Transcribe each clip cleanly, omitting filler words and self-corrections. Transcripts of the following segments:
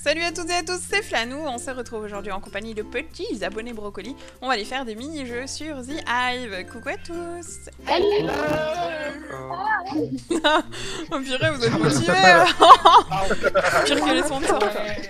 Salut à toutes et à tous, c'est Flanou, on se retrouve aujourd'hui en compagnie de petits abonnés brocolis. On va aller faire des mini-jeux sur The Hive. Coucou à tous. Salut. Oh purée, vous êtes motivés. Pire que les sponsors.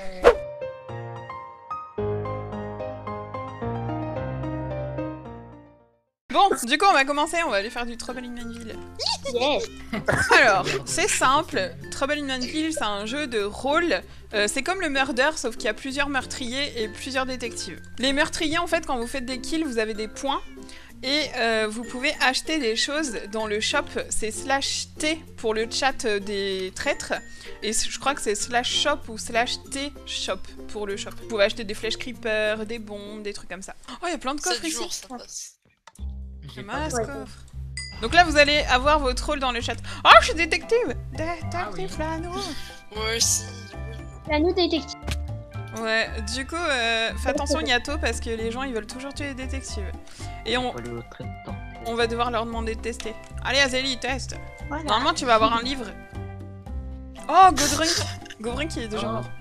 Bon, du coup on va commencer, on va aller faire du Trouble in Manville. Yes. Alors, c'est simple, Trouble in Manville c'est un jeu de rôle, c'est comme le Murder sauf qu'il y a plusieurs meurtriers et plusieurs détectives. Les meurtriers en fait quand vous faites des kills vous avez des points et vous pouvez acheter des choses dans le shop, c'est /t pour le chat des traîtres et je crois que c'est /shop ou /t shop pour le shop. Vous pouvez acheter des flèches creeper, des bombes, des trucs comme ça. Oh il y a plein de coffres ici. jours, ça passe. Coffre. Donc là vous allez avoir votre rôle dans le chat. Oh je suis détective. Détective Flanou. Moi aussi. Flanou détective. Ouais, du coup fais attention Yato parce que les gens ils veulent toujours tuer les détectives. Et on va devoir leur demander de tester. Allez Azélie, teste. Voilà. Normalement tu vas avoir un livre. Oh Godrink. Godrink il est déjà mort.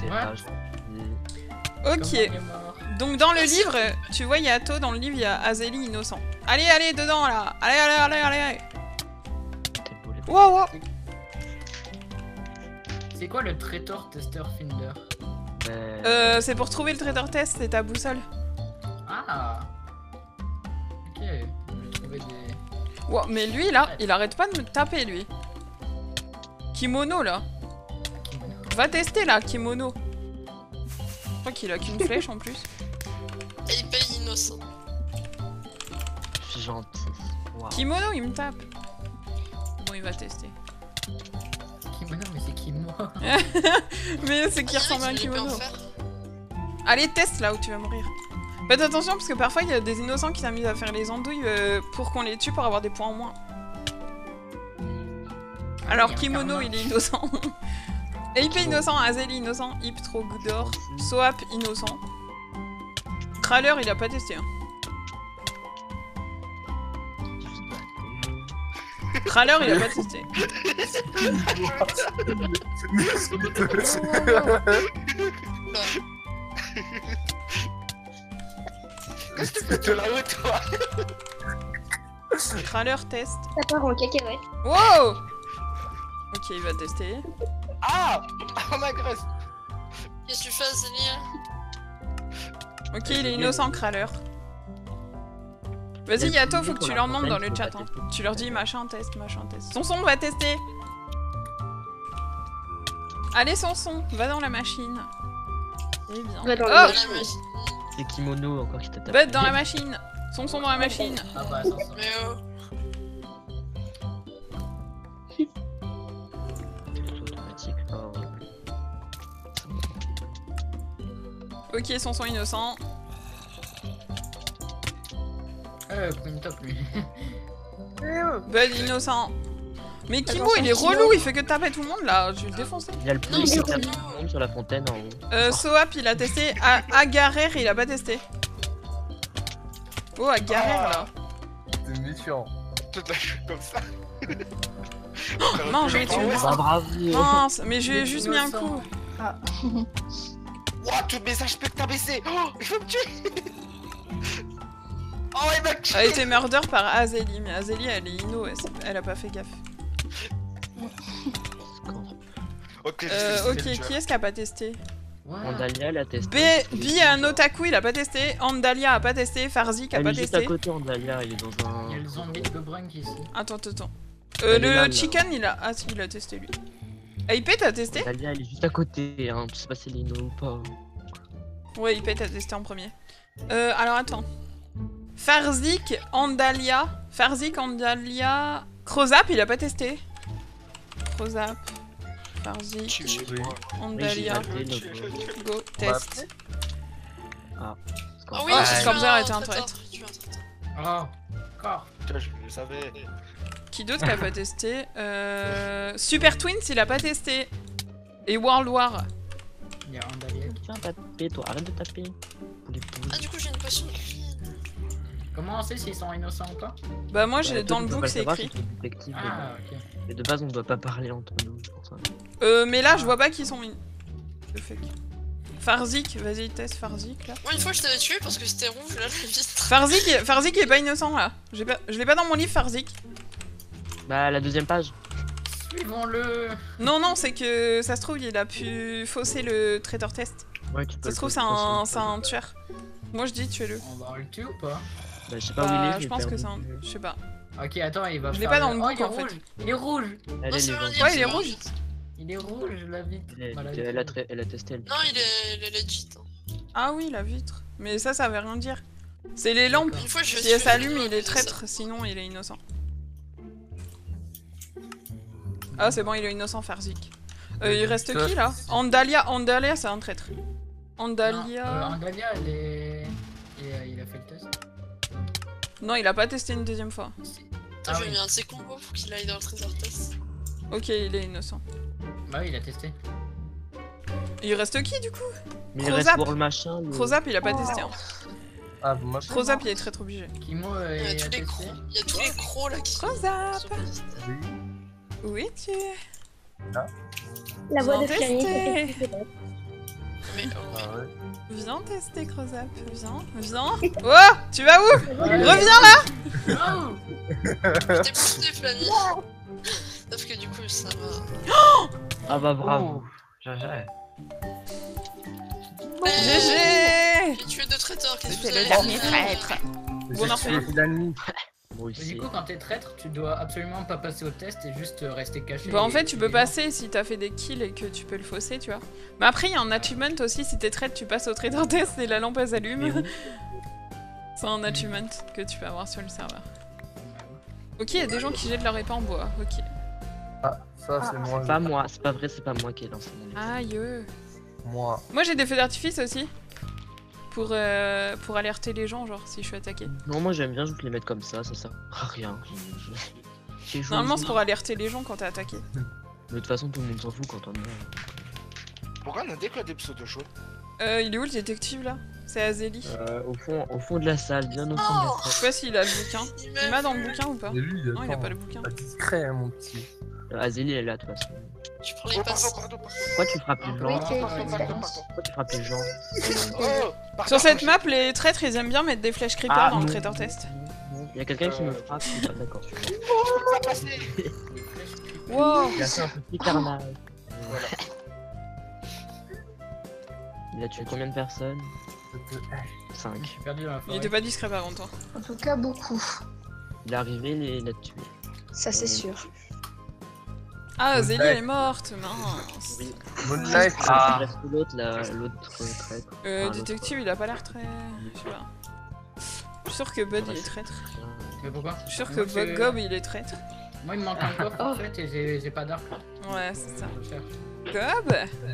Ok. Donc dans le livre, tu vois Yato, dans le livre il y a Azélie innocent. Allez, allez, dedans là. Allez, allez, allez, allez, allez. Wow, wow. C'est quoi le traitor tester finder? C'est pour trouver le traitor test, c'est ta boussole. Ah. Ok. Je vais trouver des... Wow, mais lui là, il arrête pas de me taper lui. Kimono là. Va tester là, Kimono. Je crois qu'il a qu'une flèche en plus. Et il paye innocent. Je suis gentil. Wow. Kimono, il me tape. Bon, il va tester. Kimono, mais c'est qui moi? Mais c'est qui ressemble à un kimono. Allez, teste là où tu vas mourir. Faites attention parce que parfois il y a des innocents qui s'amusent à faire les andouilles pour qu'on les tue pour avoir des points en moins. Alors Kimono il est innocent. Ape innocent, Azélie innocent, Hip trop d'or, Soap innocent. Kraler il a pas testé. Hein. Kraler il a pas testé. Qu'est-ce que tu fais de là-haut toi? Kraler teste. Ça part en cacahuète. Wow. Ok il va tester. Ah! Oh ma grosse! Qu'est-ce que tu fais, Zélia? Ok il est innocent Kraler. Vas-y Yato, faut que tu leur demandes dans le chat. Hein. Tu leur dis machin test, machin test. Sonson va tester. Allez Sonson, va dans la machine. Eh bien. Va dans Oh la C'est Kimono encore qui t'a tapé. Va dans la machine. Sonson dans la machine. Ah bah ça. Mais oh. Automatique. Oh. Ok, Sonson innocent. Prends top lui. Bud innocent. Mais Kimo il est relou, il fait que taper tout le monde là, je vais le défoncer. Il y a le Non, plus c'est qui tape bon. tout le monde sur la fontaine en haut. Soap il a testé, Agarer il a pas testé. Oh Agarer là. T'es méfiant. Toute la chute comme ça. Non, je vais tuer. Bah bravo. Mince, mais je lui ai juste mis un coup. Ouah, tous mes HP que t'as baissé. Oh, il faut me tuer. Oh, il m'a tué. A été murder par Azélie, mais Azélie elle est inno, elle a pas fait gaffe. Ok, Qui est-ce qui a pas testé? Andalia l'a testé. B un otaku il a pas testé, Andalia a pas testé, Farzik a Elle pas est juste à testé. côté Andalia, il est dans Il y a un... le zombie de Gobrink ici. Attends. Elle est là, Le chicken il a... Ah si il a testé lui. IP t'as testé? Andalia elle est juste à côté, hein. Je sais pas si elle est inno ou pas. Ouais IP t'as testé en premier. Alors attends. Farzik, Andalia, Crozap il a pas testé. Crozap, Farzik, Andalia, go, test. Ah. Ah oui, Ouais. j'ai Scorpzer tué était un traiteur. traître. J'ai tué un traiteur. Oh, encore. Putain, je le savais. Qui d'autre qui a pas testé? Super Twins il a pas testé. Et World War. Il y a Andalia. Tu viens taper, toi, arrête de taper. Pour les poules. Ah, du coup, j'ai une potion de vie. Comment on sait s'ils sont innocents ou pas? Bah moi j'ai Toi, dans tu le peux book pas c'est savoir écrit. si c'est détective, Ah, ok. mais de base on doit pas parler entre nous, c'est pour ça. Mais là je vois pas qui sont... Le fuck. Farzik, vas-y teste Farzik là. Moi, une fois, je t'avais tué parce que c'était rouge, là, la vitre. Farzik est pas innocent là. Je l'ai pas dans mon livre Farzik. Bah, la deuxième page. Suivons-le. Non, c'est que ça se trouve, il a pu fausser le traitor test. Ouais, tu peux. Ça se trouve, c'est un tueur. Moi je dis tuez-le. On va le tuer ou pas? Bah, je sais pas où il est. Bah, j'ai je pense que perdu. c'est un. Je sais pas. Ok, attends, il va Je l'ai faire pas dans le book, il est en fait. rouge. Il est rouge. Elle Non, est c'est vivante. vrai, Ouais, il est rouge. Il est rouge, la vitre. Voilà, Elle a testé elle. Non, il est legit. Hein. Ah oui, la vitre. Mais ça veut rien dire. C'est les lampes. Une fois, je vais Si elle tuer s'allume, les il est gens, traître, sinon il est innocent. Ah, c'est bon, il est innocent, Farzik. Il reste qui là? Andalia, c'est un traître. Andalia. Andalia, il a fait le test. Non, il a pas testé une deuxième fois. Attends, Ah je vais oui. mis un de ses combos pour qu'il aille dans le trésor test. Ok, il est innocent. Bah oui, il a testé. Il reste qui du coup? Mais il reste Crozap. pour le machin. le- Crozap, il a pas testé. Hein. Ah, vous m'appelez? Crozap, il est traître obligé. Kimo, Il y a il tous a les testé. crocs. Il y a tous les crocs là qui sont. Crozap. qui sont pas testés. Oui. Où es-tu? La voix de Viens Fiani, tester. c'était plus Mais oh, Ah ouais. Viens tester Crozap. Viens. Oh, tu vas où? Reviens là. Oh t'es poussé, Flammy. Sauf que du coup, ça va. Ah bah bravo. GG. GG. J'ai tué deux traiteurs, qu'est-ce que vous C'était le avez dernier fait traître. J'ai Orphelin. tué l'ennemi. Moi Mais aussi. du coup, quand t'es traître, tu dois absolument pas passer au test et juste rester caché. Bah en fait et- tu peux et- passer si t'as fait des kills et que tu peux le fausser, tu vois. Mais après il y a un achievement aussi, si t'es traître tu passes au trader test et la lampe elle Mais s'allume. où C'est un achievement que tu peux avoir sur le serveur. Ok, il y a des gens qui jettent leur épée en bois, ok. Ah, ça c'est moi. C'est pas moi, c'est pas vrai, c'est pas moi qui ai lancé mon épée. Aïe. Moi. Moi j'ai des feux d'artifice aussi. Pour alerter les gens, genre si je suis attaqué. Non, moi j'aime bien juste les mettre comme ça sert à rien. J'ai joué Normalement au c'est jeu. pour alerter les gens quand t'es attaqué. Mais de toute façon, tout le monde s'en fout quand on meurt. Pourquoi on a décodé pseudo chaude? Il est où le détective là? C'est Azélie. Au fond de la salle, bien au fond de la Je sais salle. pas s'il a le bouquin. Il m'a dans le bouquin ou pas? Et lui, Non, il a pas le bouquin. Pas discret, hein, mon petit. Azélie, elle est là de toute façon. Je prends les Oh, passes. pardon. Pourquoi tu frappes les Oui, gens c'est Pardon. Pourquoi tu frappes les gens Oh, pardon. Sur cette map, les traîtres ils aiment bien mettre des flèches creeper dans le non, traitor test. Il y a quelqu'un qui me frappe, je suis pas d'accord. Je peux pas passer. Wow. Il a fait un petit carnage. Il a tué combien de personnes 5. Je suis perdu dans la Il forêt. était pas discret par contre. En tout cas, beaucoup. Il est arrivé, il l'a tué. Ça, c'est sûr. Ah, Zélie Ouais. elle est morte, mince. Oui. Moonlight. Il Ah. reste l'autre, l'autre traître. Ah, Détective il a pas l'air très. Je sais pas. Je suis sûr que Bud il est traître. Mais pourquoi? Je suis sûr que Moi, c'est- Gob il est traître. Moi, il me manque un coffre en fait et j'ai pas d'arc. Ouais, c'est ça. Je cherche. Gob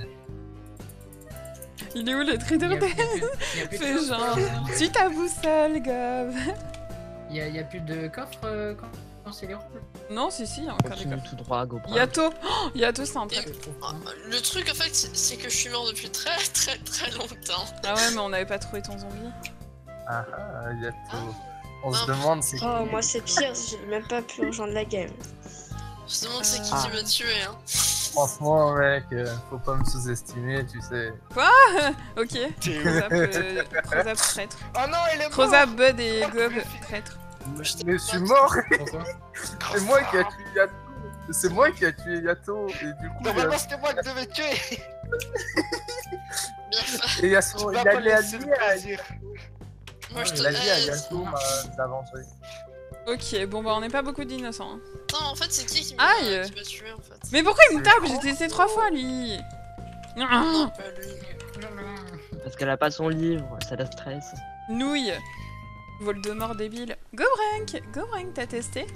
Il est où le Il y traiteur a- test il y a plus de Fais coffre, genre. Suis ta boussole, Gob. Il y a plus de coffre quand c'est les rouges. Non, si, il y a encore des Continue coffres. tout droit, go. Yato Yato c'est un traître. Ah, le truc en fait, c'est que je suis mort depuis très longtemps. Ah ouais, mais on avait pas trouvé ton zombie. Ah, ah, il y a tout. On Ah. se demande c'est Oh, moi, c'est pire, j'ai même pas pu rejoindre la game. Je me demande c'est qui Ah. m'a tué. Hein. franchement, mec, faut pas me sous-estimer, tu sais. Ok. T'es où? Crozap traître. Oh non, il est mort. Crozap, Bud et Gob traître. Mais je suis mort. Pourquoi? C'est moi qui a tué Yato. C'est moi qui a tué Yato. Et du coup, Normalement, c'était moi qui devais tuer. Bien fait. il a Tu son, vas il pas allait laisser le allier à plaisir. Moi je te il a dit à laisse. Yato d'avancer. Ok, bon bah on n'est pas beaucoup d'innocents. Hein. Attends, en fait, c'est qui Aïe. m'a tué en fait? Mais pourquoi il me tape? J'ai testé 3 fois lui. Non, pas lui. Parce qu'elle a pas son livre, ça la stresse. Nouille. Voldemort débile. Gobrank, t'as testé?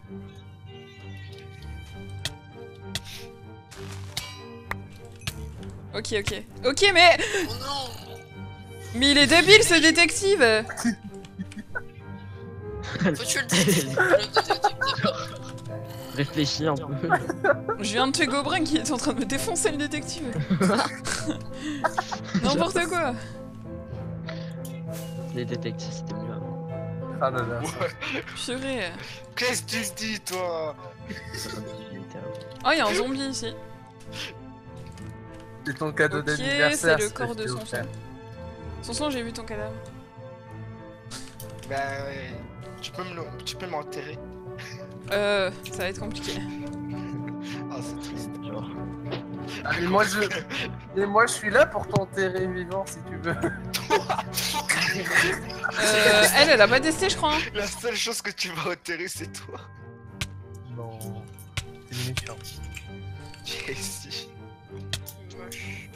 Ok, mais... Oh non. Mais il est débile ce détective. Faut tuer le détective. Réfléchis un peu. Je viens de tuer Gobrank qui est en train de me défoncer le détective. N'importe quoi. Les détectives, c'était mieux avant. Ah là là. Purée. Qu'est-ce que tu dis, toi? Oh, il y a un zombie ici. C'est ton cadeau Ok, d'anniversaire. c'est le ce que corps je de t'ai Sanson. offert. Sanson, j'ai vu ton cadavre. Bah ouais. Tu peux m'enterrer. Ça va être compliqué. Ah, c'est triste. Genre. Ah, mais moi je suis là pour t'enterrer vivant si tu veux. Elle a pas testé, je crois. Hein. La seule chose que tu vas enterrer, c'est toi. Non. C'est méchant. Jessie. Moche.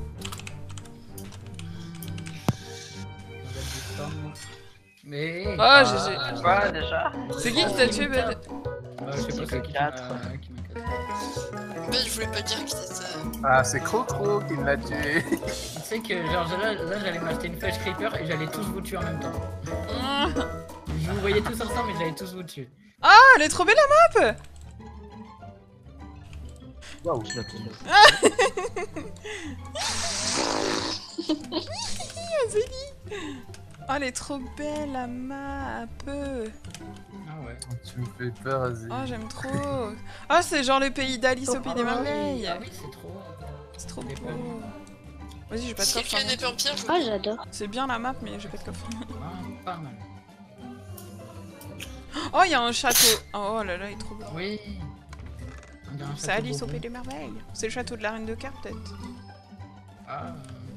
Mais. Oh, GG. Quoi déjà? C'est qui t'a tué, Ben? Je sais pas, c'est qui Quatre. m'a cassé. Ben, je voulais pas dire que c'était. Ah, c'est Crocro qui l'a tué. Tu sais que genre là j'allais m'acheter une flèche creeper et j'allais tous vous tuer en même temps. Ah, Je vous voyais tous ensemble mais j'allais tous vous tuer. elle est trop belle la map. Waouh. Qui l'a pris? Oh, elle est trop belle la map. Ah ouais. Tu me fais peur, vas-y. Oh, j'aime trop. Oh, c'est genre le pays d'Alice au pays des merveilles. Ah oui, c'est trop. C'est trop Des beau. pommes. Vas-y, j'ai pas de Si coffre. quelqu'un a hein. une épée en pierre, je Ah, vous j'adore. C'est bien la map, mais j'ai pas de coffre. Ah, pas mal. Oh, il y a un château. Oh là là, il est trop beau. Oui. On dirait un C'est château Alice au Bourbon. pays des merveilles. C'est le château de la reine de cœur, peut-être. Ah.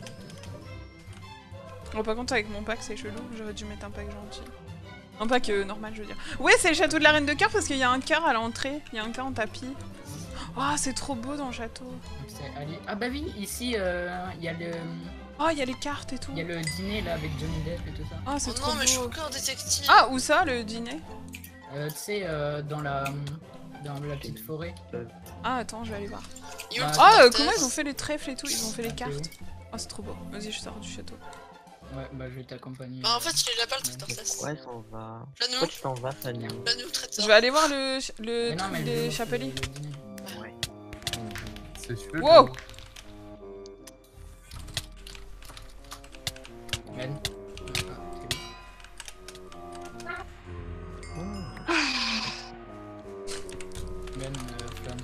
Bon, par contre, avec mon pack, c'est chelou. J'aurais dû mettre un pack gentil. Un pack normal, je veux dire. Ouais, c'est le château de la reine de cœur parce qu'il y a un cœur à l'entrée. Il y a un cœur en tapis. Oh, c'est trop beau dans le château. C'est Ali. Ah bah oui, ici il y a le Oh, il y a les cartes et tout. il y a le dîner là avec Johnny Depp et tout ça. Oh, c'est Oh trop non, mais je suis beau. encore détective. Ah, où ça, le dîner? Tu sais dans la petite forêt. Ah, attends, je vais aller voir. Il est où le Ah, truc Oh, d'Arthès comment ils ont fait les trèfles et tout? Ils ont fait les C'est cartes. Oh, c'est trop beau. Vas-y, je sors du château. Ouais, bah je vais t'accompagner. Bah, en fait, il est là-bas le truc d'Arthès. Ouais, ça en va. Là, nous, Pourquoi tu t'en vas, Fanny? là, nous, traiteur. Je vais aller voir le Mais non, truc mais des le chapeliers. dîner. Ouais. C'est chelou. Wow. Ben. Ben, flamme.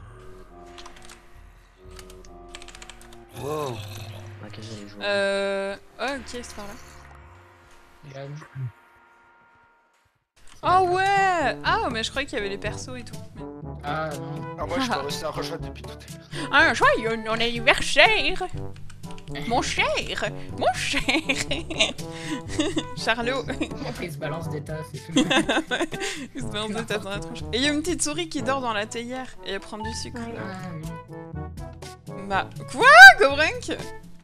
Wow. On a quasi les joueurs. Oh, ok, c'est par là. Ben. Oh ouais! Ah, mais je croyais qu'il y avait les persos et tout. Mais- Ah non. Ah, moi, je t'ai réussi à rejoindre depuis tout à l'heure. Ah, joyeux mon anniversaire! Mon cher! Mon cher! Charlot! Après il se balance des tasses et tout. Il se met en deux tasses dans la tronche. Et il y a une petite souris qui dort dans la théière et elle prend du sucre. Ah oui. Bah, quoi, Gobrink?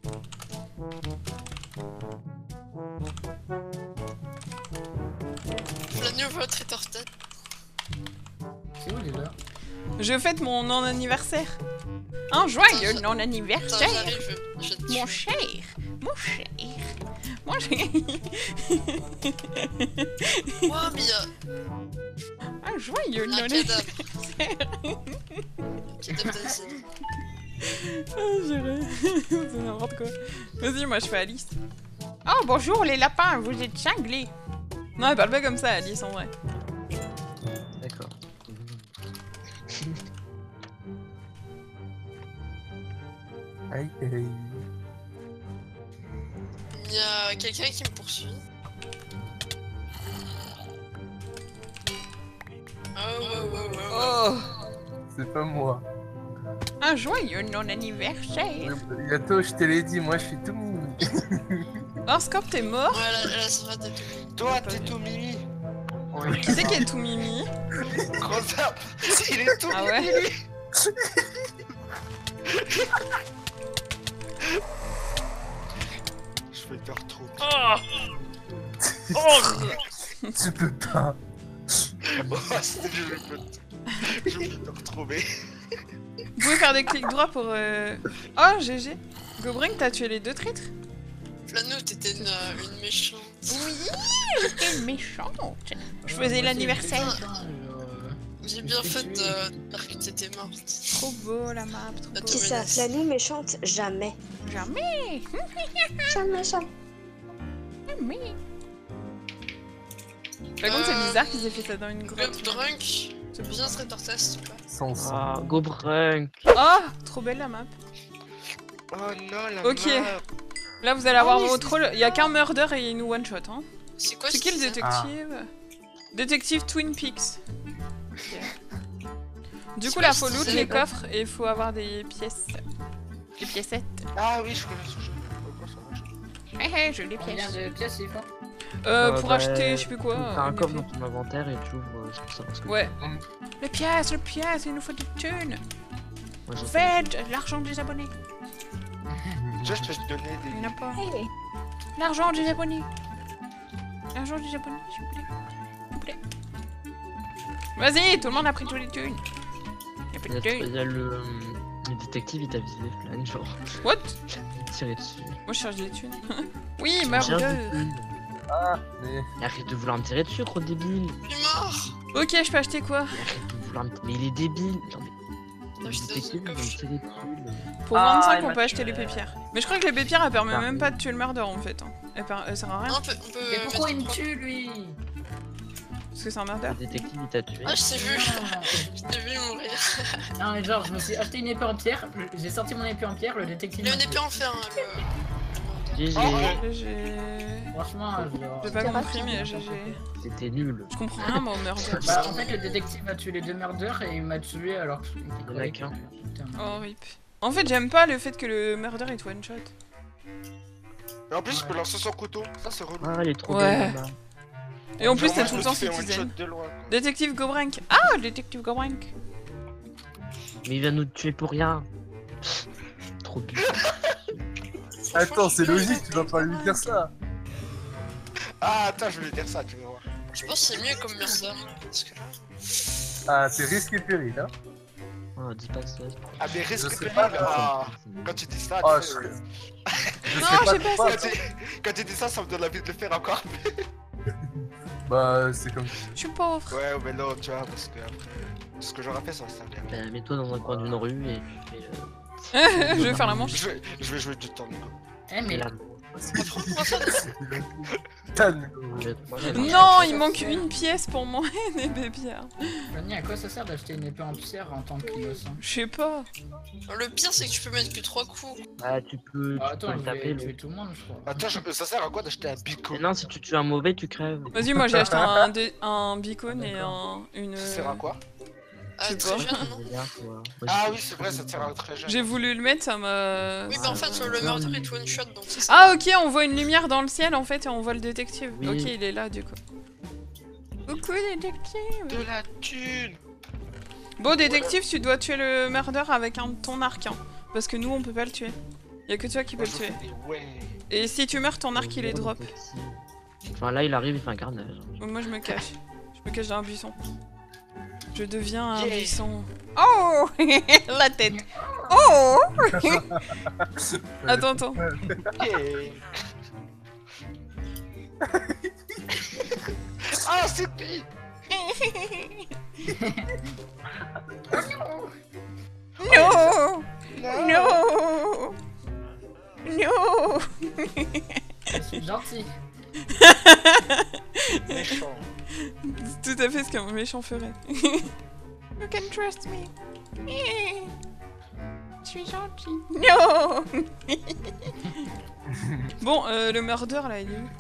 Flanu ouvre le traiteur tête. C'est où déjà? Je fête mon non-anniversaire. Un joyeux Attends, non-anniversaire! j'arrive, je te Mon tue. cher! Mon cher! Mon cher! Oh, mais il y a Un joyeux un non-anniversaire! cadavre. Cadavre d'Aziz. Ah, j'irai. C'est n'importe quoi. Vas-y, moi je fais Alice. Oh, bonjour les lapins, vous êtes cinglés. Non, elle parle pas comme ça, Alice, en vrai. D'accord. Aïe, aïe. Il y a quelqu'un qui me poursuit. Oh, ouais, ouais, ouais, ouais. Oh, C'est pas moi. un joyeux non-anniversaire. Yato, je te l'ai dit, moi je suis tout mimi. Oh, Scorp, t'es mort? Ouais, la sera de tout. Toi, t'es tout mimi. Qui c'est qui est tout mimi? Gros zap. Il est tout Ah mimi. ouais? Je vais te retrouver. Tu peux pas. Oh, c'est je vais te retrouver. Vous pouvez faire des clics droits pour... Oh, GG. Gobrink, t'as tué les deux traîtres? Flanu, t'étais une méchante. Oui, j'étais méchante. Je faisais l'anniversaire. J'ai bien fait de dire que t'étais morte. Trop beau la map, trop La beau. Si ça, Flanu méchante, jamais. Jamais, Jamais, jamais. jamais. Par contre, c'est bizarre qu'ils aient fait ça dans une Club grotte. Drunk, viens se rétorter s'il te plaît. Sans sang. Ah, Gobrunk. Oh, trop belle la map. Oh non, la Ok. mort. Là, vous allez avoir votre rôle. Il y a qu'un murder et une one shot. Hein. C'est quoi C'est ce qui le qu'ils détective Détective Twin Peaks. Ok. Du coup, là, faut loot les coffres et il faut avoir des pièces. Des piécettes. Ah oui, je connais ce jeu. Pourquoi ça marche? J'ai les Combien de pièces il faut? Pour bah, acheter, je sais plus quoi. T'as un en coffre effet. dans ton inventaire et tu ouvres pour savoir ce que Ouais. Les pièces, il nous faut des thunes. Moi, j'ai Faites l'argent des abonnés. Déjà, je peux te donner Il n'y des. en a pas. L'argent des abonnés. L'argent des abonnés, s'il vous plaît. S'il vous plaît. Vas-y, tout le monde a pris tous les thunes. Il y a plus de thunes. Il y a le détective, il t'a visé Flan, genre. What? Il t'a tiré dessus. Moi, je cherche des thunes. Oui, Cherche murder. des thunes. Ah, mais. Mais arrête de vouloir me tirer dessus, gros débile. Il est mort. Ok, je peux acheter quoi? Mais arrête de vouloir me. Mais il est débile. Non, mais. Non, Le j'étais dans détective, une il va me coffre. tirer dessus. Pour Ah, 25, il on m'a peut acheter tué. les pépières. Mais je crois que les pépières, elles permettent Ah. même pas de tuer le murder en fait. Hein. Elles servent à rien. Non, on peut Mais pourquoi il me mettre tue lui? Parce que c'est un murder. Le détective, il t'a tué. Ah, je t'ai vu. Ah. Je t'ai vu mourir. Non mais genre je me suis acheté une épée en pierre, j'ai sorti mon épée en pierre, le détective Il a m'a une tué. épée en fer, hein, GG. J'ai Franchement, j'ai pas compris, mais j'ai. C'était nul. Je comprends rien moi au murder. Bah en fait le détective a tué les deux meurders et il m'a tué alors que il en a croyait qu'un. que j'étais un Oh rip. En fait, j'aime pas le fait que le murder est one shot. Mais en plus, je peux lancer son couteau. Ça, c'est relou. Ah, elle est trop Ouais. belle, là. Et en plus, Genre, t'as moi, tout le je temps me suis fait Citizen. one-shot de loin, quoi. Détective Gobrank. Ah, détective Gobrank. Mais il va nous tuer pour rien. Trop bizarre. Attends, c'est logique, tu vas pas lui dire ça. Ah, attends, je voulais dire ça, tu vas voir. Je pense que c'est mieux comme murder. Parce que... Ah, c'est risque et péril, hein. Oh, dis pas ça. Ah, mais Je risque sais péril, pas, ah. Quand tu dis ça, Ah, tu sais, je Non, sais pas j'ai pas quoi. quand tu dis ça, ça me donne envie de le faire encore. Bah, c'est comme. Je suis pauvre. Ouais, mais non, tu vois, parce que après, ce que j'aurais fait, ça serait bien. Bah, mets-toi dans un coin d'une rue et tu Je vais faire la manche. Je vais jouer du temps, Nico. Eh mais fais la. Tan. Non, il manque une pièce pour moi des pépières. Fanny, à quoi ça sert d'acheter une épée en pierre en tant qu'innocent? Je sais pas. Le pire, c'est que tu peux mettre que 3 coups. Ah, tu peux. Ah, Tu peux attends, le je taper. vais tuer tout le monde je crois. Attends, ça sert à quoi d'acheter un bico? Mais non, si tu tues un mauvais, tu crèves. Vas-y, moi j'ai acheté un beacon et une. Ça sert à quoi? Ah, sais très pas. jeune, non? C'est bien, quoi. Moi, Ah j'ai- oui, c'est vrai, ça te sert à très jeune. J'ai voulu le mettre, ça m'a. Oui, bah en fait, le murder est one shot, donc c'est ça. Ah ok, on voit une lumière dans le ciel en fait et on voit le détective. Oui. Ok, il est là du coup. Coucou détective. De la thune! Bon détective, tu dois tuer le murder avec ton arc, hein, parce que nous on peut pas le tuer. Y a que toi qui peux Moi, le je tuer. fais des ouais. Et si tu meurs, ton arc il est drop. Enfin, là, il arrive, il fait un carnage. Moi je me cache. Je me cache dans un buisson. Je deviens un Yeah. buisson. Oh la tête. Oh Attends, attends. Yeah. Ah, c'est pire! No No No Je suis gentil. Méchant. C'est tout à fait ce qu'un méchant ferait. You can trust me. Je suis gentil. No Bon, le murder là, il est où?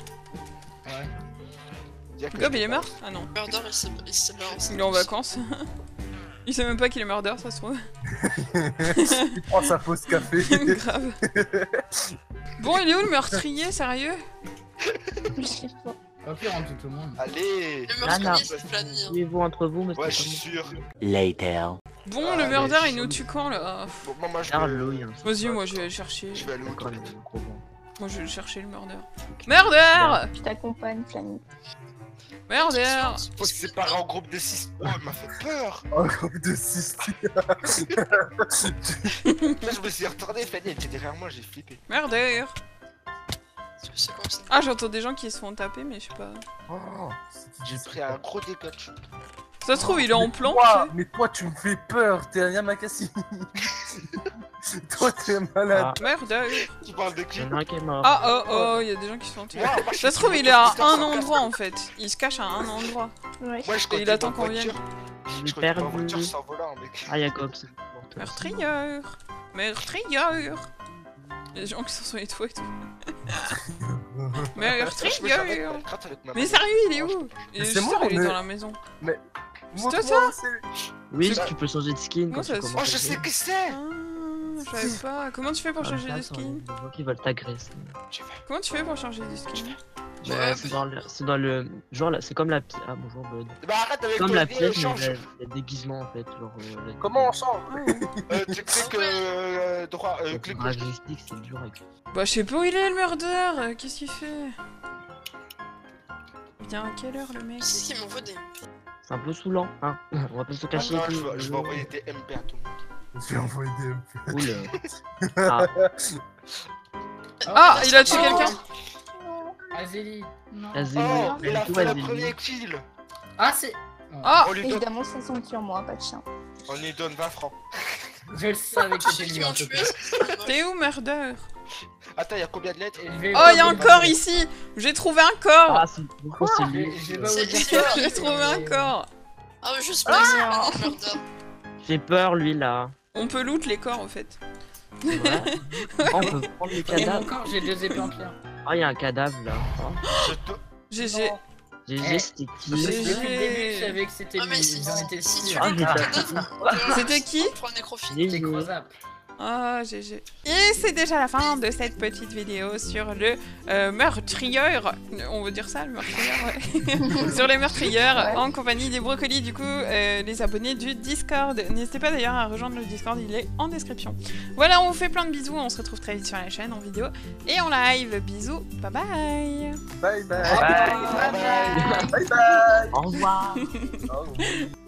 Ouais. Gob, il est mort? Ah non. Murder, il s'est balancé. Il est en vacances. Il sait même pas qu'il est murder, ça se trouve. Il prend sa pause café. Grave. Bon, il est où le meurtrier, sérieux? Au pire on tue tout le monde. Allez! Le Nana. meurtrier, c'est Flanny. Hein. Tuez-vous entre vous, mais Ouais, c'est je suis sûr. Later. Bon, Ah, le mais murder, je- il nous tue quand là? Bon, moi, je Carlo, il y vais... a un Vas-y, moi je vais chercher. Je vais aller au Encore les toilette. gros vents. Moi je vais chercher le murder. Murder! Je t'accompagne, Flanny. Murder! Faut se séparer en groupe de 6. Oh, il m'a fait peur! En groupe de 6. Là, je me suis retourné, Fanny, elle était derrière moi, j'ai flippé. Murder! C'est comme ça. Ah, j'entends des gens qui se font taper, mais je sais pas. Oh, J'ai pris un gros dégât de chute. Ça se trouve, il est en plan, tu toi, sais. mais toi, tu me fais peur. T'es un Yamakasi. Toi, t'es malade. Murder! Tu parles de Il qui? y en a un qui est mort. Ah, oh, oh, il y a des gens qui se font tuer. Moi, je Ça suis se trouve, sur il est à le poster un sans endroit casque. en fait. Il se cache à un endroit. Ouais. Ouais, je Et il attend qu'on vienne. Je conduis ma voiture sans volant, mec. Ah, Jacob, c'est bon. Meurtrier! Meurtrier! Les gens qui sont sur les toits et tout. Mais Je me savais Trigger. pas, gratte avec ma Mais manette. sérieux, il est où? Mais Je c'est suis moi, sûr, il est mais- dans la maison. Montre-moi ça où c'est. Oui, C'est- tu peux changer de skin Comment quand ça tu se- commences. Oh, je sais que c'est. Ah, je savais pas. Comment tu fais pour changer de skin? Les gens qui veulent t'agresser. Comment tu fais pour changer de skin? Bah, c'est dans le. Genre là, c'est comme la pièce. Ah bonjour Bud. Bah arrête avec Comme ton la idée, pièce, mais change. le déguisement en fait. Genre, Comment on change? Tu cliques droit, clic Ah, gauche. joystick, c'est dur avec. Bah, je sais pas où il est le murder. Qu'est-ce qu'il fait? Bien à quelle heure le mec? Qui c'est qui m'envoie des... C'est un peu saoulant, hein. On va pas se cacher. Attends, et tout. je vais envoyer des MP à tout le monde. Je vais envoyer des MP. Cool. Ah, Ah, il a tué quelqu'un. Azélie. Non. Azélie. Oh, il a Tout fait le Azélie. premier kill. Ah, c'est. Ah, On lui donne, Évidemment, ça tombe sur moi, pas de chien. on lui donne 20 francs. Je le savais que Je sais c'était qui lui en m'ont tout tué. cas. t'es où murder? Attends, il y a combien de lettres? Et je vais Oh, pas il y a vous un dire- corps ici. J'ai trouvé un corps. Ah, c'est pourquoi c'est Je lui. vais- je vais pas vous C'est- dire c'est- ça, J'ai trouvé un mais- corps. Ah, mais je sais pas, c'est un murder. J'ai peur lui là. On peut loot les corps en fait. Ouais. Oh, on peut prendre les Et mon cadavres. corps, j'ai 2 épées en pierre. Oh, il y a un cadavre là. Oh. Je te... GG. GG, c'était qui J'ai- Depuis le début, je savais que c'était Ah, mais lui. si, J'en étais si tu sûr. Ah, veux j'ai le pas- cadavre, C'était qui? pour un nécrophile. C'était GG. Crozap. Ah, GG. Et c'est déjà la fin de cette petite vidéo sur le meurtrieur. On veut dire ça, le meurtrieur, ouais. Sur les meurtrières, en compagnie des brocolis, du coup, les abonnés du Discord. N'hésitez pas d'ailleurs à rejoindre le Discord, il est en description. Voilà, on vous fait plein de bisous, on se retrouve très vite sur la chaîne en vidéo et en live. Bisous, bye bye. Bye bye. Bye bye. Bye bye. Au revoir. Au revoir.